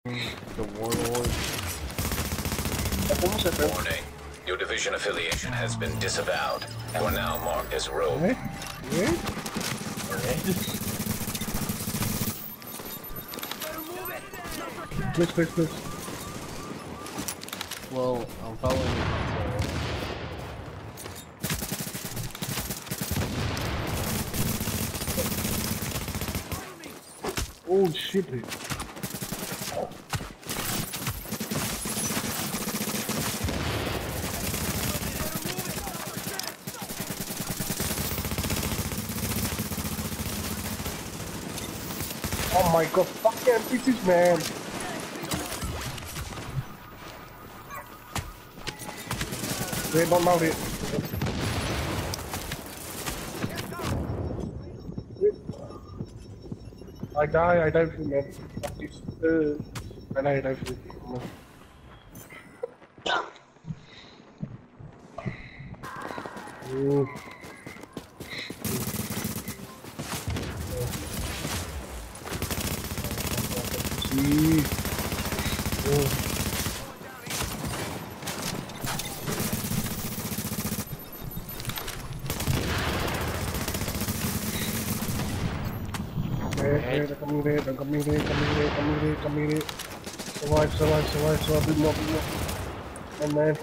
The warlord. Warning. Your division affiliation has been disavowed. You are now marked as rogue. Please. Well, I'm following you. Oh shit. Oh my god, fuck them pieces, man. Wait, don't mount it. I die for man. I die for you. Come here. Survive, build more. Oh man.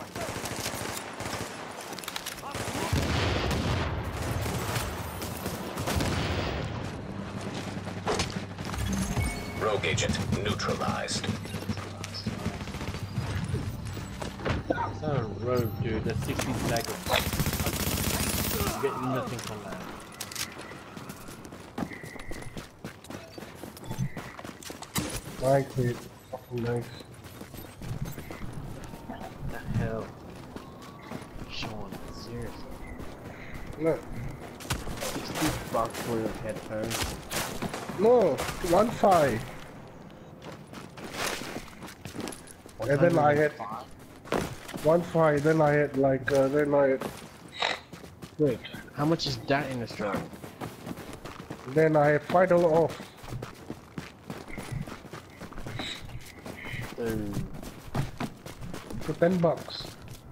Rogue agent neutralized. It's not a rogue, dude. That's 16 dagger. I'm getting nothing from that. Nice, dude. Fucking nice. What the hell? Sean, seriously. Look. 60 bucks for your headphones. No, 1.5. And then I had 1.5. Then I had like wait. How much is that in Australia? Then I had $5 off. For $10.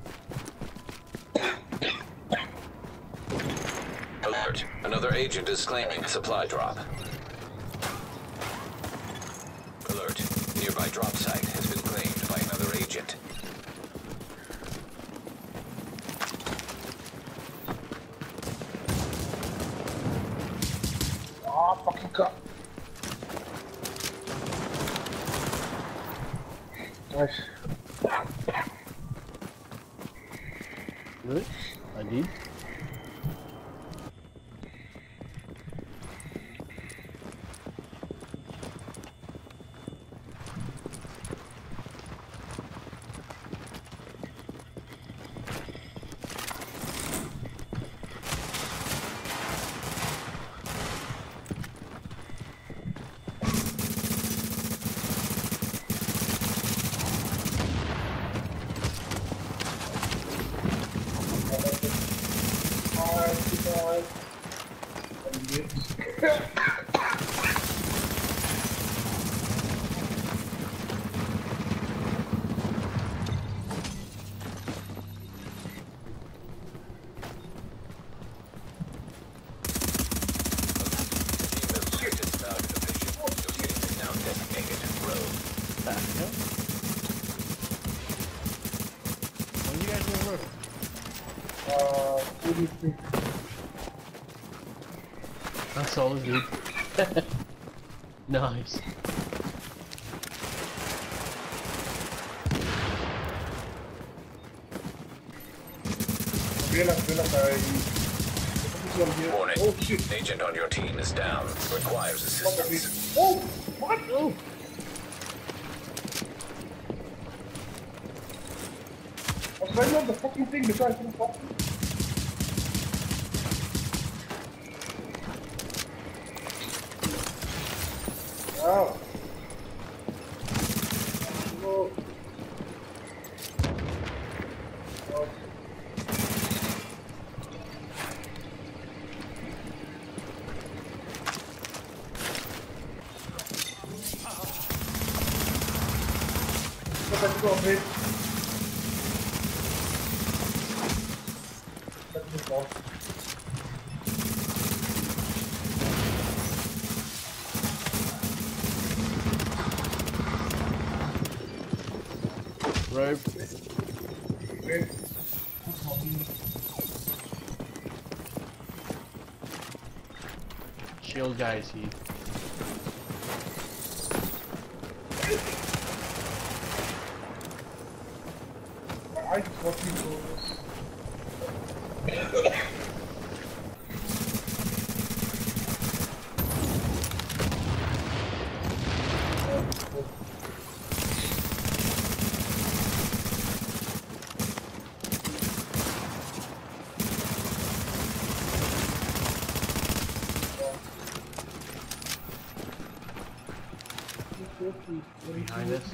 Alert. Another agent is claiming supply drop. Alert. Nearby drop site has been claimed by another agent. Ah, fucking cut. Nice. Good? I did. When you guys will work? That's all, dude. Nice. Warning. Oh shit. Agent on your team is down. Requires assistance. Oh, what? Oh. I was right on the fucking thing before I couldn't fucking. Wow. Oh. Let's go, babe. Let's go. Rope. Babe. Shield guys here. I just want you to do this. Behind us.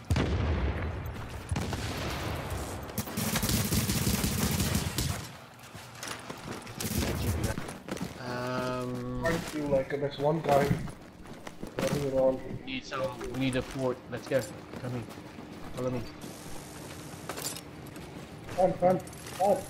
I feel like there's one guy running around. We need a fort. Let's go. Come in. Follow me. Fan. Oh.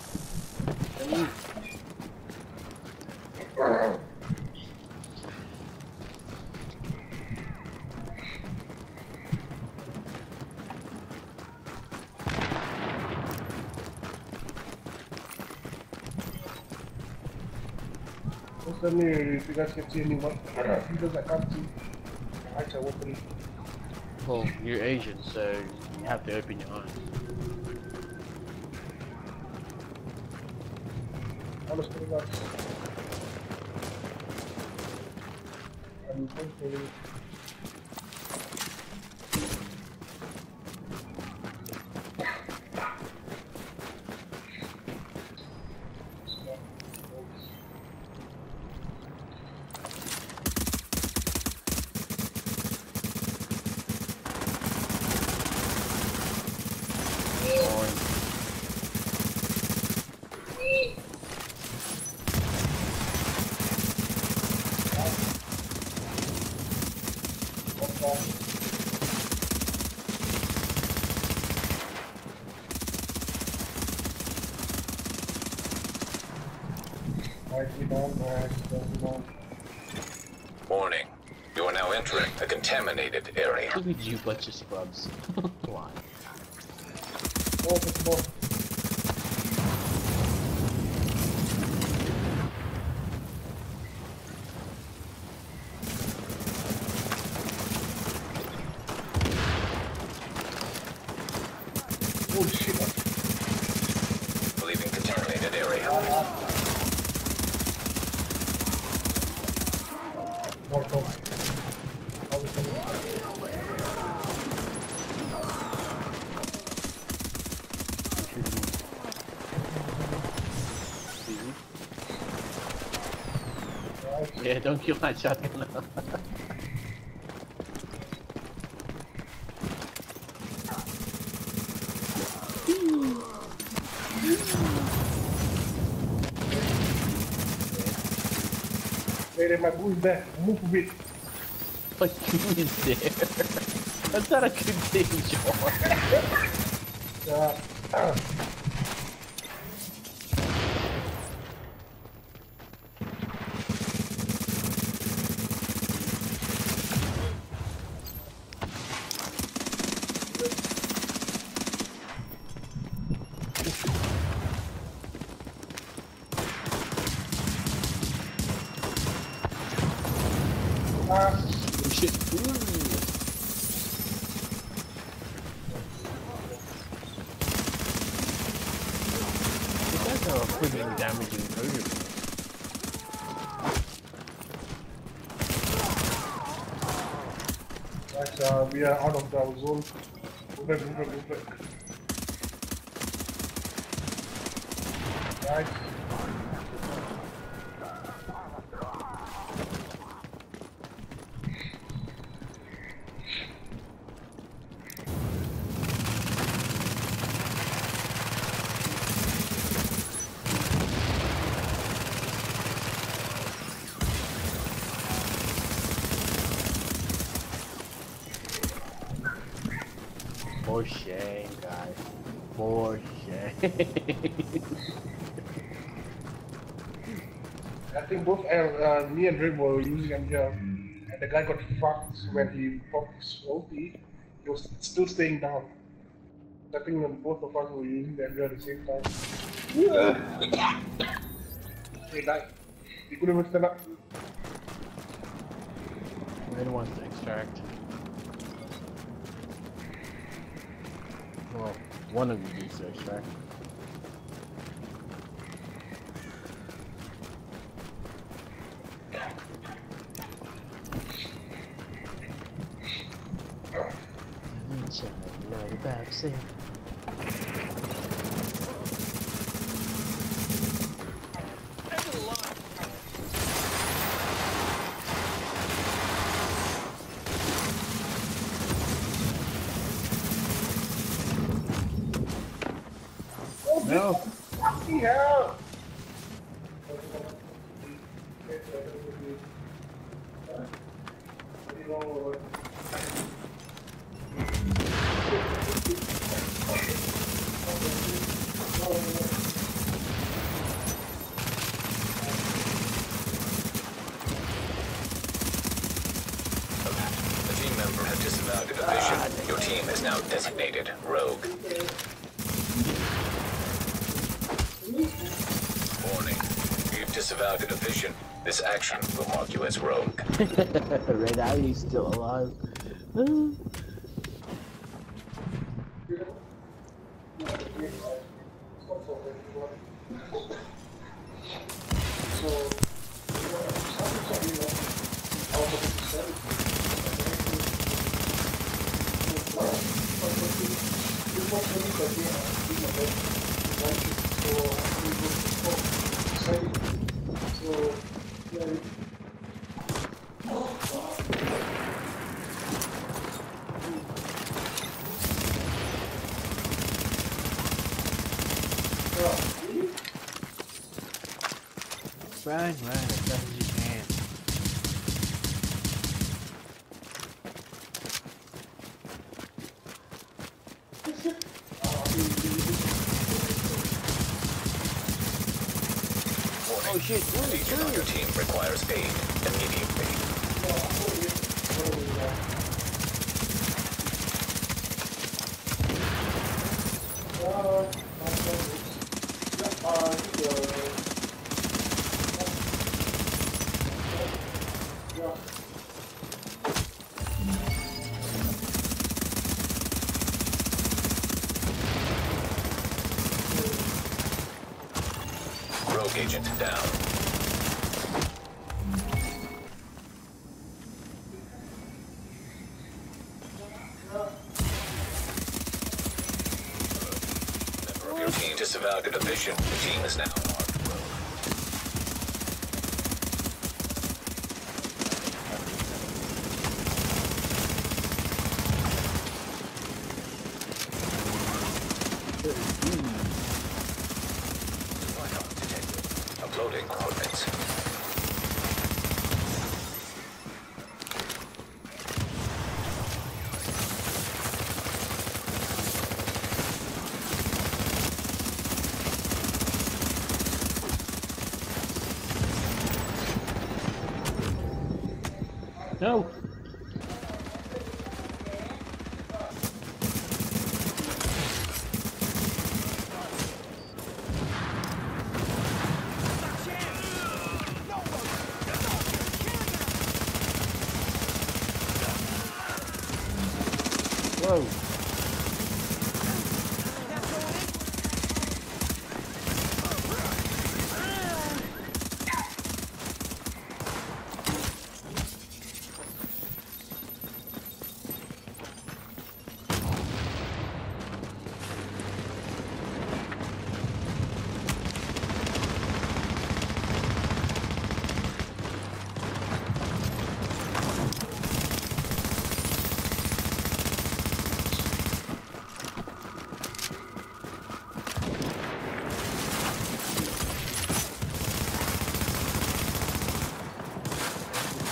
Just let me, if you guys can see anyone, because I can't see. Actually, open. Well, you're Asian, so you have to open your eyes. Honestly, that's. I'm thinking. Warning. You are now entering a contaminated area. Look at you, bunch of scrubs. Why? Oh shit. Leaving contaminated area. Yeah, don't kill that shotgun. Wait, my boo's there. Move a bit. What you is there? That's not a good thing, John. Oh shit. Ooh. You guys are putting damage in Korea. Guys, we are out of the zone. Move it. Guys. For shame, guys. For shame. I think both me and Rick were using MGL, and the guy got fucked when he popped his ulti. He was still staying down. I think when both of us were using the MGL at the same time. He died. He couldn't even stand up. Red wants to extract. Well, one of you needs to extract. No. Fucking hell! The team member has disavowed a division. Your team is now designated Rogue. Warning. You've disavowed a division. This action will mark you as Rogue. Red Eye is still alive. Run, as fast as you can. Warning. Oh shit, An agent on your team requires aid immediately. Rogue agent down. Member of your team disavowed a division. The team is now marked Rogue. Uploading coordinates. No. Whoa.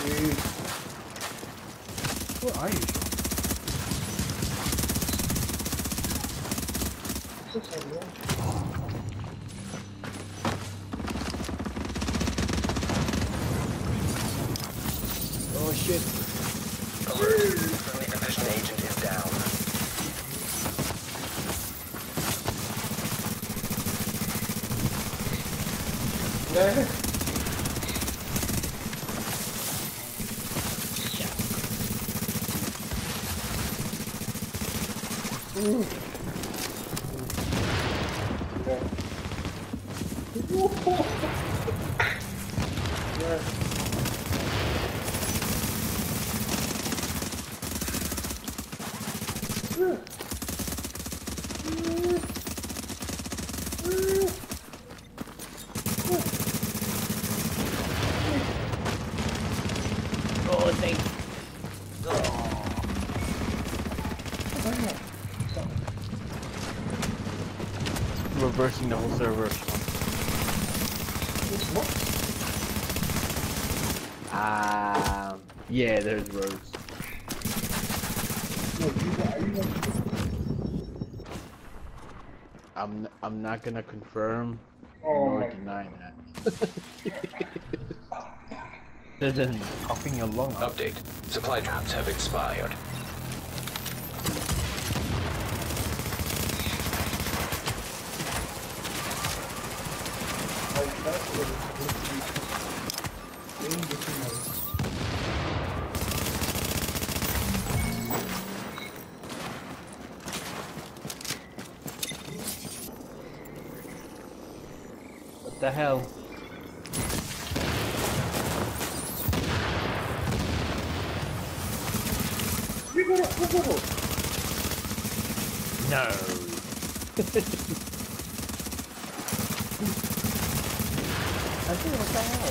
Where are you? just a road. Oh shit. Alert. Friendly division agent is down. Yeah. Oh, thank Reversing the whole server. Yeah, there's roads. I'm not gonna confirm Oh nor my deny that. Then hopping along. Update. Supply drops have expired. What the hell? No. I think what the hell?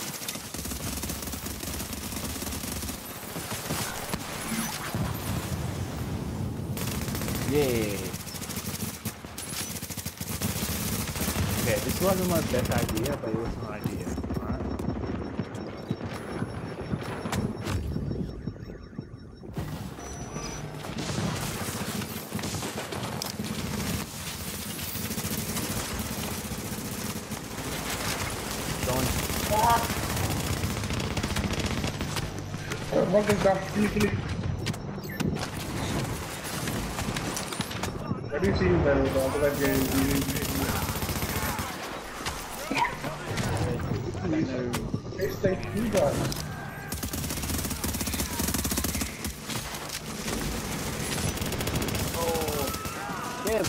Yeah. Okay, this wasn't my best idea, but it was an idea. Alright. What is that? Kill. What do you see in the other game? It's like you guys. Damn!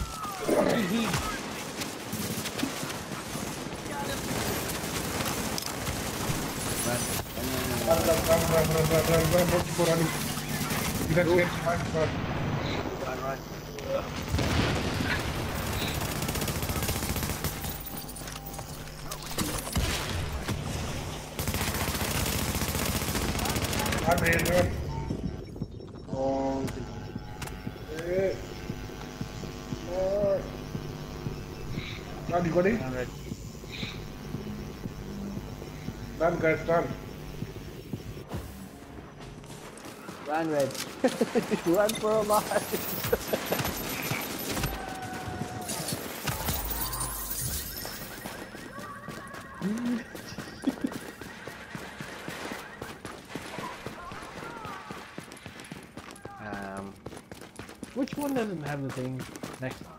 Run, keep running. You guys get run. Run. Run. Oh, hey. Run, you got it? Alright. Run, guys, run. Run, Red. Run for a life. Which one doesn't have the thing next to it?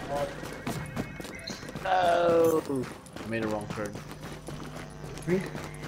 Oh, I made a wrong turn. Think?